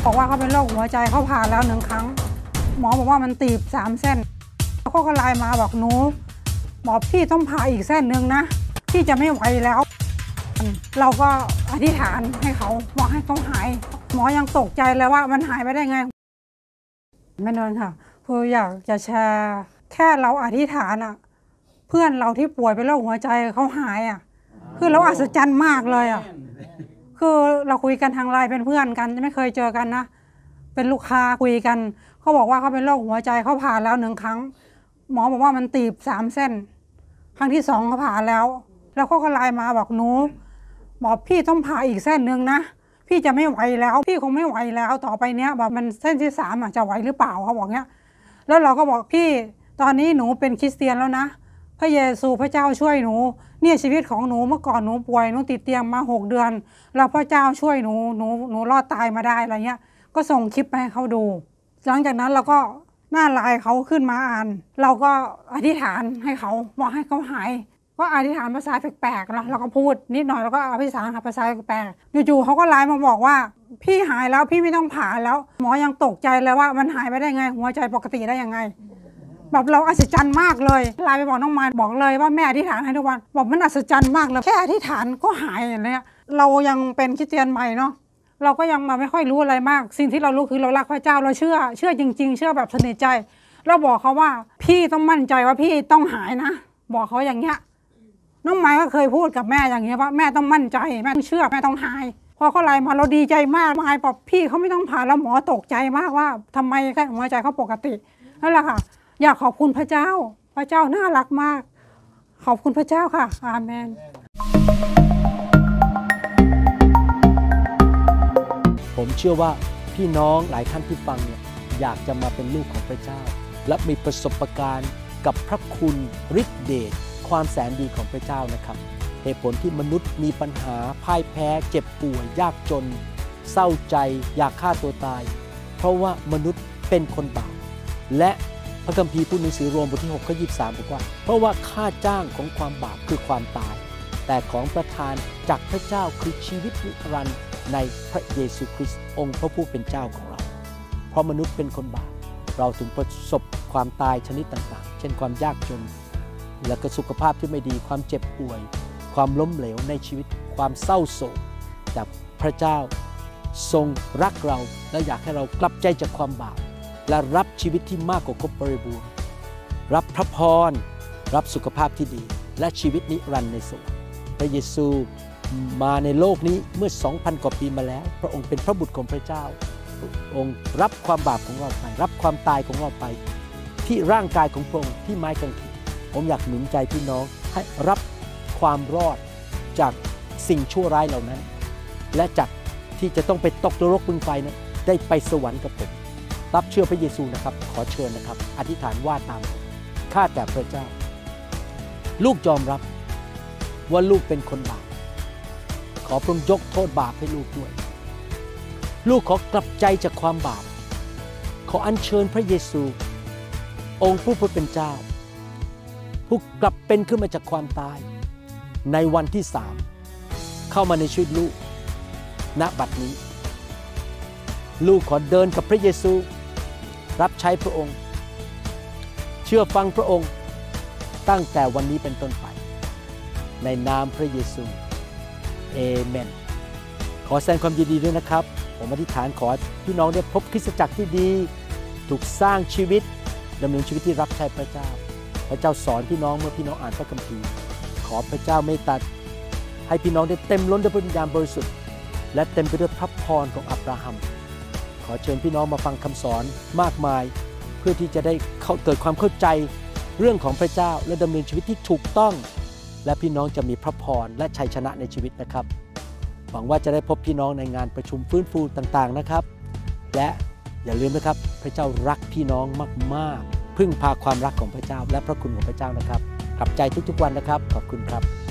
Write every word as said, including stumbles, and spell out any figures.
บอกว่าเขาเป็นโรคหัวใจเขาผ่าแล้วหนึ่งครั้งหมอบอกว่ามันตีบสามเส้นเขาก็ไลน์มาบอกหนูบอกพี่ต้องผ่าอีกเส้นหนึ่งนะพี่จะไม่ไหวแล้วเราก็อธิษฐานให้เขาบอกให้เขาหายหมอยังตกใจเลยว่ามันหายไปได้ไงไม่นอนค่ะคืออยากจะแชร์แค่เราอธิษฐานอ่ะเพื่อนเราที่ป่วยเป็นโรคหัวใจเขาหายอ่ะคือเราอัศจรรย์มากเลยอ่ะคือเราคุยกันทางไลน์เป็นเพื่อนกันไม่เคยเจอกันนะเป็นลูกค้าคุยกันเขาบอกว่าเขาเป็นโรคหัวใจเขาผ่าแล้วหนึ่งครั้งหมอบอกว่ามันตีบสามเส้นครั้งที่สองเขาผ่าแล้วแล้วเขาก็ไลน์มาบอกหนูบอกพี่ต้องผ่าอีกเส้นหนึ่งนะพี่จะไม่ไหวแล้วพี่คงไม่ไหวแล้วต่อไปเนี้ยแบบมันเส้นที่สามจะไหวหรือเปล่าเขาบอกเนี้ยแล้วเราก็บอกพี่ตอนนี้หนูเป็นคริสเตียนแล้วนะพระเยซูพระเจ้าช่วยหนูเนี่ยชีวิตของหนูเมื่อก่อนหนูป่วยหนูติดเตียงมาหกเดือนแล้วพระเจ้าช่วยหนูหนูหนูรอดตายมาได้อะไรเงี้ยก็ส่งคลิปไปให้เขาดูหลังจากนั้นเราก็หน้าไลน์เขาขึ้นมาอ่านเราก็อธิษฐานให้เขาบอกให้เขาหายก็อธิษฐานภาษาแปลกๆนะเราก็พูดนิดหน่อยแล้วก็อธิษฐานภาษาแปลกๆจู่ๆเขาก็ไลน์มาบอกว่าพี่หายแล้วพี่ไม่ต้องผ่าแล้วหมอยังตกใจเลยว่ามันหายไปได้ไงหัวใจปกติได้ยังไงแบบเราอัศจรรย์มากเลยไลน์ไปบอกน้องมายบอกเลยว่าแม่อธิษฐานให้ทุกวันบอกมันอัศจรรย์มากเลยแค่อธิษฐานก็หายอย่างเงี้ยเรายังเป็นคริสเตียนใหม่เนาะเราก็ยังมาไม่ค่อยรู้อะไรมากสิ่งที่เรารู้คือเรารักพระเจ้าเราเชื่อเชื่อจริงๆเชื่อแบบสนิทใจเราบอกเขาว่าพี่ต้องมั่นใจว่าพี่ต้องหายนะบอกเขาอย่างเงี้ยน้องไม้ก็เคยพูดกับแม่อย่างเงี้ยว่าแม่ต้องมั่นใจแม่ต้องเชื่อแม่ต้องหายพอเขาไลน์มาเราดีใจมากไม้บอกพี่เขาไม่ต้องผ่าแล้วหมอตกใจมากว่าทำไมแค่หัวใจเขาปกตินั่นแหละค่ะอยากขอบคุณพระเจ้าพระเจ้าน่ารักมากขอบคุณพระเจ้าค่ะอาเมนผมเชื่อว่าพี่น้องหลายท่านที่ฟังเนี่ยอยากจะมาเป็นลูกของพระเจ้าและมีประสบการณ์กับพระคุณฤทธิ์เดชความแสนดีของพระเจ้านะครับเหตุผลที่มนุษย์มีปัญหาพ่ายแพ้เจ็บป่วยยากจนเศร้าใจอยากฆ่าตัวตายเพราะว่ามนุษย์เป็นคนบาปและพระคัมภีร์พูดในหนังสือโรมบทที่หกข้อยี่สิบสามบอกว่าเพราะว่าค่าจ้างของความบาปคือความตายแต่ของประทานจากพระเจ้าคือชีวิตนิรันดร์ในพระเยซูคริสต์องค์พระผู้เป็นเจ้าของเราเพราะมนุษย์เป็นคนบาปเราถึงประสบความตายชนิดต่างๆเช่นความยากจนและก็สุขภาพที่ไม่ดีความเจ็บป่วยความล้มเหลวในชีวิตความเศร้าโศกแต่พระเจ้าทรงรักเราและอยากให้เรากลับใจจากความบาปและรับชีวิตที่มากกว่าครบบริบูรณ์รับพระพรรับสุขภาพที่ดีและชีวิตนิรันดร์ในสวรรค์พระเยซูมาในโลกนี้เมื่อ สองพัน กว่าปีมาแล้วพระองค์เป็นพระบุตรของพระเจ้าพระองค์รับความบาปของเราไปรับความตายของเราไปที่ร่างกายของพระองค์ที่ไม้กางเขนผมอยากหนุนใจพี่น้องให้รับความรอดจากสิ่งชั่วร้ายเหล่านั้นและจากที่จะต้องไปตกนรกบึงไฟนั้นได้ไปสวรรค์กับผมรับเชื่อพระเยซูนะครับขอเชิญนะครับอธิษฐานว่าตามข้าแต่พระเจ้าลูกยอมรับว่าลูกเป็นคนบาปขอพระองค์ยกโทษบาปให้ลูกด้วยลูกขอกลับใจจากความบาปขออัญเชิญพระเยซูองค์ผู้เป็นเจ้าผู้กลับเป็นขึ้นมาจากความตายในวันที่สามเข้ามาในชีวิตลูกณบัดนี้ลูกขอเดินกับพระเยซูรับใช้พระองค์เชื่อฟังพระองค์ตั้งแต่วันนี้เป็นต้นไปในนามพระเยซูเอเมนขอแสดงความยินดีด้วยนะครับผมอธิษฐานขอพี่น้องได้พบคริสตจักรที่ดีถูกสร้างชีวิตดำเนินชีวิตที่รับใช้พระเจ้าพระเจ้าสอนพี่น้องเมื่อพี่น้องอ่านพระคัมภีร์ขอพระเจ้าเมตตาให้พี่น้องได้เต็มล้นด้วยพระวิญญาณบริสุทธิ์และเต็มไปด้วยพระพรของอับราฮัมขอเชิญพี่น้องมาฟังคำสอนมากมายเพื่อที่จะได้เกิดความเข้าใจเรื่องของพระเจ้าและดำเนินชีวิตที่ถูกต้องและพี่น้องจะมีพระพรและชัยชนะในชีวิตนะครับหวังว่าจะได้พบพี่น้องในงานประชุมฟื้นฟูต่างๆนะครับและอย่าลืมนะครับพระเจ้ารักพี่น้องมากๆพึ่งพาความรักของพระเจ้าและพระคุณของพระเจ้านะครับกลับใจทุกๆวันนะครับขอบคุณครับ